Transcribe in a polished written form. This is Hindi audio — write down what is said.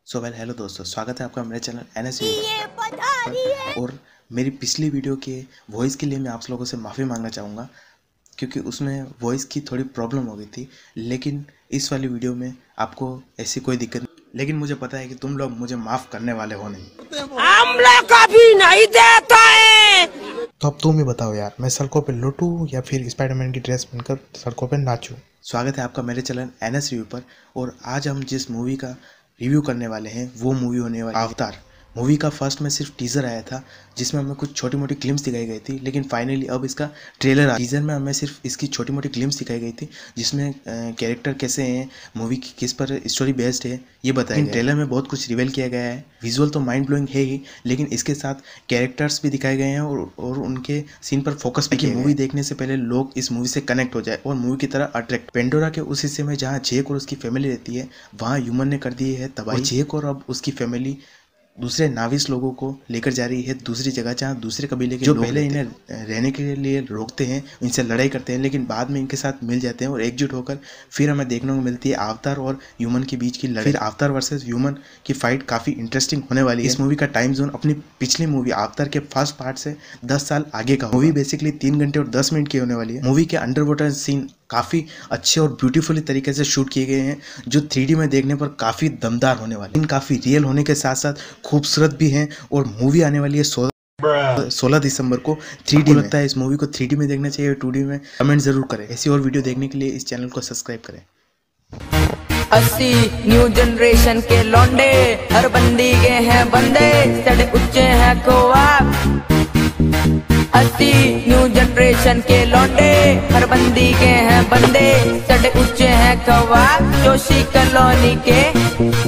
हेलो दोस्तों, स्वागत है आपका मेरे चैनल NS पर। और मेरी पिछली वीडियो के वॉइस के लिए मैं आप लोगों से माफ़ी मांगना चाहूँगा क्योंकि उसमें वॉइस की थोड़ी प्रॉब्लम हो गई थी। लेकिन इस वाली वीडियो में आपको ऐसी कोई दिक्कत नहीं, लेकिन मुझे पता है कि तुम लोग मुझे माफ़ करने वाले हो नहीं। आमला कभी नहीं देता है। तो अब तुम ही बताओ यार, मैं सड़कों पे लूटूं या फिर स्पाइडरमैन की ड्रेस पहनकर सड़कों पे नाचूं। स्वागत है आपका मेरे चैनल NS रिव्यू पर। और आज हम जिस मूवी का रिव्यू करने वाले हैं वो मूवी होने वाली अवतार। मूवी का फर्स्ट में सिर्फ टीज़र आया था जिसमें हमें कुछ छोटी मोटी क्लिप्स दिखाई गई थी, लेकिन फाइनली अब इसका ट्रेलर आया। टीज़र में हमें सिर्फ इसकी छोटी मोटी क्लिप्स दिखाई गई थी जिसमें कैरेक्टर कैसे हैं, मूवी की किस पर स्टोरी बेस्ड है ये बताया गया। ट्रेलर में बहुत कुछ रिवील किया गया है। विजुअल तो माइंड ब्लोइंग है ही, लेकिन इसके साथ कैरेक्टर्स भी दिखाए गए हैं और उनके सीन पर फोकस भी किया। मूवी देखने से पहले लोग इस मूवी से कनेक्ट हो जाए और मूवी की तरह अट्रैक्ट। पेंडोरा के उस हिस्से में जहाँ जेक और उसकी फैमिली रहती है वहाँ ह्यूमन ने कर दी है तबाही। जेक और अब उसकी फैमिली दूसरे नाविस लोगों को लेकर जा रही है दूसरी जगह जहाँ दूसरे कबीले के जो पहले इन्हें रहने के लिए रोकते हैं, इनसे लड़ाई करते हैं, लेकिन बाद में इनके साथ मिल जाते हैं और एकजुट होकर फिर हमें देखने को मिलती है अवतार और ह्यूमन के बीच की लड़ाई। फिर अवतार वर्सेस ह्यूमन की फाइट काफ़ी इंटरेस्टिंग होने वाली है। इस मूवी का टाइम जोन अपनी पिछली मूवी अवतार के फर्स्ट पार्ट से 10 साल आगे का। मूवी बेसिकली 3 घंटे और 10 मिनट की होने वाली है। मूवी के अंडर वाटर सीन काफ़ी अच्छे और ब्यूटीफुली तरीके से शूट किए गए हैं जो 3D में देखने पर काफ़ी दमदार होने वाले हैं। काफ़ी रियल होने के साथ साथ खूबसूरत भी हैं। और मूवी आने वाली है 16 दिसंबर को 3D में। लगता है इस मूवी को 3D में देखना चाहिए, 2D में? कमेंट जरूर करें। ऐसी और वीडियो देखने के लिए इस चैनल को सब्सक्राइब करें। 80 न्यू जनरेशन के लौंडे हर बंदी के हैं बंदे, सड़े उच्चे हैं कोआ। 80 न्यू जनरेशन के लौंडे हर बंदी के हैं बंदे, सड़े उच्चे हैं कौवा। जोशी कॉलोनी के